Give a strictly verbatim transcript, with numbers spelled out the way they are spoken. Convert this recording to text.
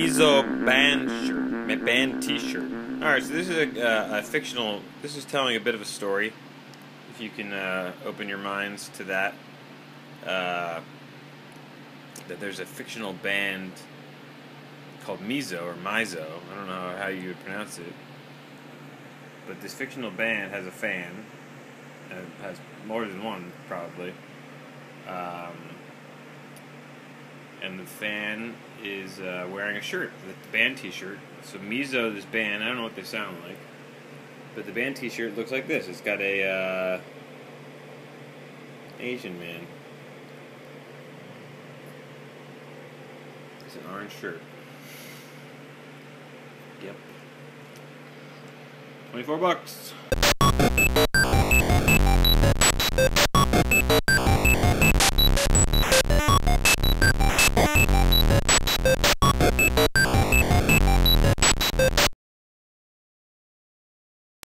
Mizo band shirt, band T-shirt. All right, so this is a, uh, a fictional. This is telling a bit of a story. If you can uh, open your minds to that, uh, that there's a fictional band called Mizo or Mizo. I don't know how you would pronounce it, but this fictional band has a fan. Uh, has more than one, probably. Um, and the fan is uh, wearing a shirt, the band T-shirt. So Mizo, this band, I don't know what they sound like, but the band T-shirt looks like this. It's got a uh, Asian man. It's an orange shirt. Yep. Twenty-four bucks.